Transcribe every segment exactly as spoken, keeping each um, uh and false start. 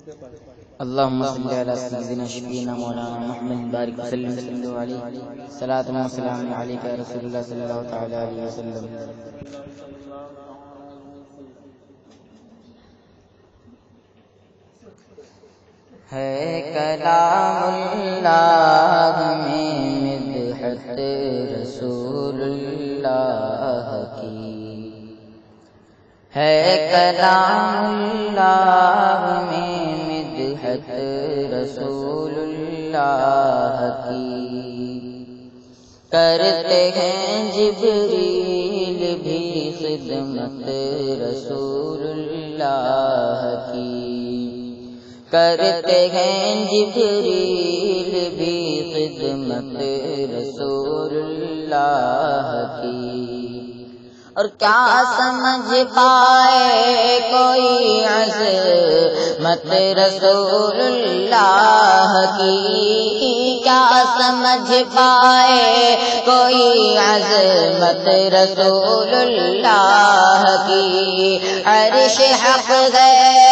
اللهم صل على سيدنا شفينا مولانا محمد بارك وسلم صلوا عليه صلاة وسلام عليك يا رسول الله صلى الله تعالى عليه وسلم. ہے کلام اللہ میں مدحت رسول اللہ کی، ہے کلام اللہ میں مدحت رسول اللہ کی، کرتے ہیں جبریل بھی خدمت رسول اللہ کی، کرتے ہیں جبریل بھی خدمت رسول اللہ کی. اور کیا سمجھ پائے کوئی عظمت رسول اللہ کی، کیا سمجھ پائے کوئی عظمت رسول اللہ کی. عرش حق ہے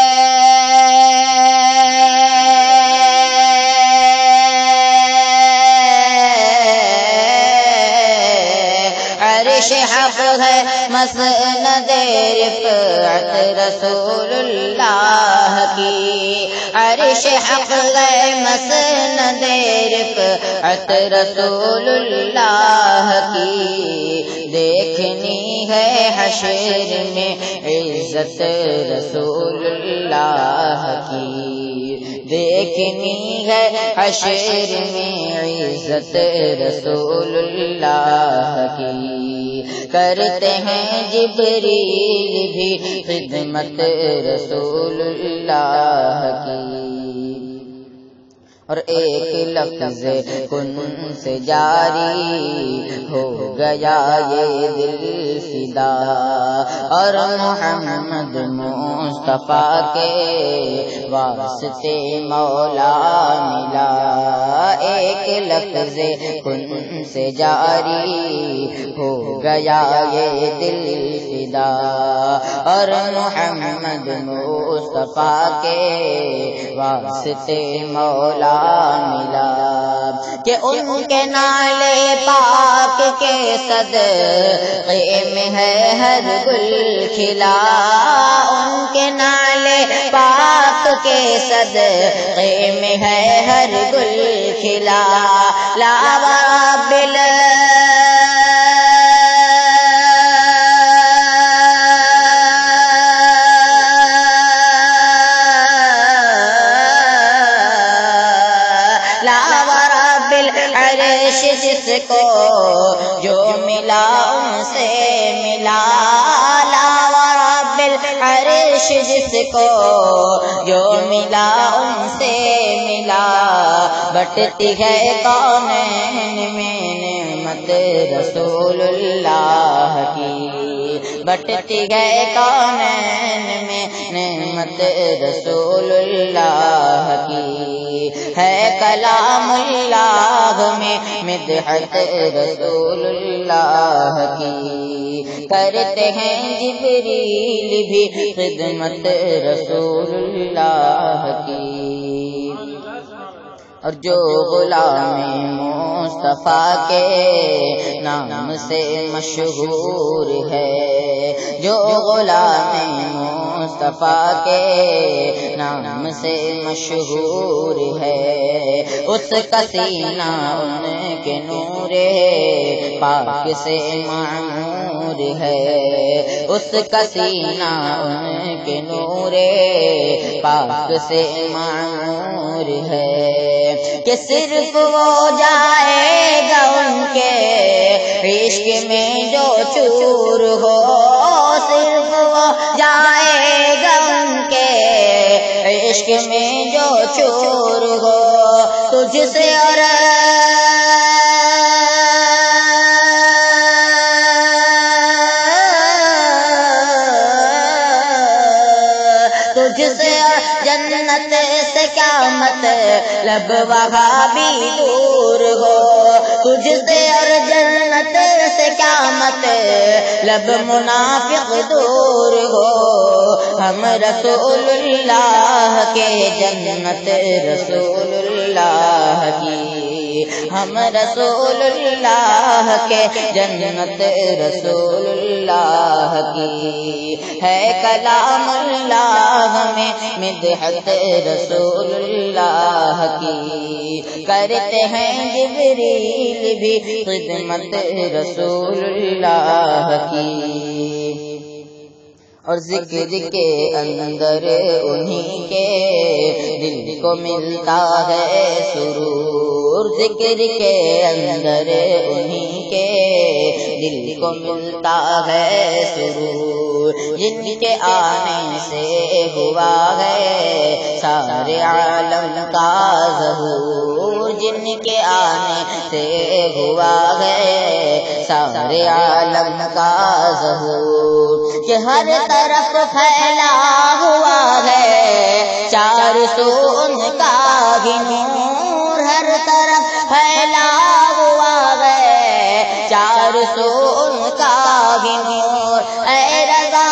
حق ہے مسند رفعت رسول اللہ کی، عرش حق ہے مسند رفعت رسول اللہ کی. دیکھنی ہے حشر میں عزت رسول اللہ کی، دیکھنی ہے حشر میں عزت رسول اللہ کی. کرتے ہیں جبریل بھی خدمت رسول اللہ کی. اور ایک لفظ کن سے جاری ہو گیا یہ دل فدا، اور محمد مصطفیٰ کے واسطے مولا ملا. ایک لفظ کن سے جاری ہو گیا یہ دل فدا، اور محمد مصطفیٰ کے واسطے مولا ملا. کہ ان کے نالے پاک کے صدقے میں ہے ہر گل کھلا، ان کے نالے پاک کے صدقے میں ہے ہر گل کھلا. لا وابل جس کو جو ملا ان سے ملا، لا ورب العرش جس کو جو ملا ان سے ملا. بٹتی ہے کونین میں نعمت رسول اللہ کی، بٹتی ہے کونین میں نعمت رسول اللہ کی. ہے کلام اللہ میں مدحت رسول اللہ کی، کرتے ہیں جبریل بھی خدمت رسول اللہ کی. اور جو غلام مصطفیٰ کے نام سے مشہور ہے، جو غلام مصطفیٰ کے نام سے مشہور ہے، اس کا سینہ ان کے نور پاک سے معمور ہے، اس کا سینہ ان کے نور پاک سے معمور ہے. کہ صرف وہ جائے گا ان کے عشق میں جو چور ہو، صرف وہ جائے گا ان کے عشق میں جو چور ہو. تجھ سے اور تجھ سے جنت سے کیا مطلب وہاں بھی دور ہو، تجھ سے اور جنت سے کیا مطلب منافق دور ہو، ہم رسول اللہ کے جنت رسول اللہ کی، ہم رسول اللہ کے جنت رسول اللہ کی، ہے کلام اللہ میں مدحت رسول اللہ کی، کرتے ہیں جبریل بھی خدمت رسول اللہ کی، اور ذکر کے اندر انہی کے دل کو ملتا ہے سرور، ذکر کے اندر انہی کے دل کو ملتا ہے سرور، جن کے آنے سے ہوا ہے سارے عالم کا ظہور، جن کے آنے سے ہوا ہے سارے عالم کا ظہور، کہ ہر طرف پھیلا ہوا ہے چار سو ان کا ہی نور، ہر طرف پھیلا ہوا ہے چار سو ان کا ہی نور، اے رضا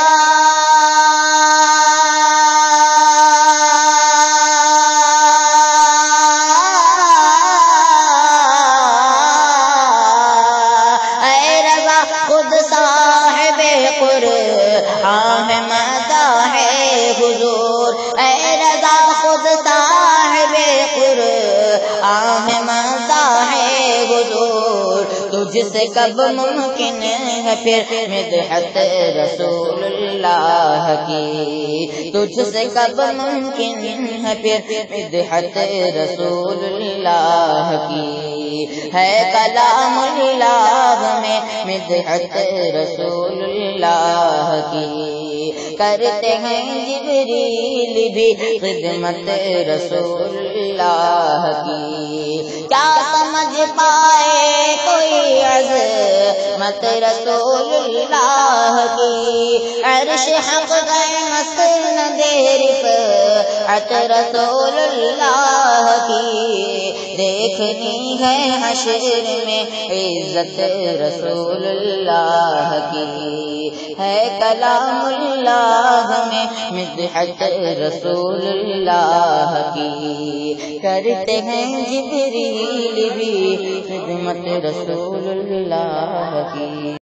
اے رضا خود صاحب قرآن ہے مزاح حضور، اے رضا خود صاحب قرآن ہے مزاح حضور، تجھ سے کب ممکن ہے پھر مدحت رسول اللہ کی، تجھ سے کب ممکن ہے پھر مدحت رسول اللہ کی، ہے کلام اللہ میں مدحت رسول اللہ کی، کرتے ہیں جبریل بھی خدمت رسول اللہ کی، کیا سمجھ پائے کوئی عظمت رسول اللہ کی، عرش حق گئے مسند رفعت رسول اللہ کی، دیکھنی ہے حشر میں عزت رسول اللہ کی، ہے کلام اللہ میں مدحت رسول اللہ کی، کرتے ہیں جبریل بھی خدمت رسول اللہ کی۔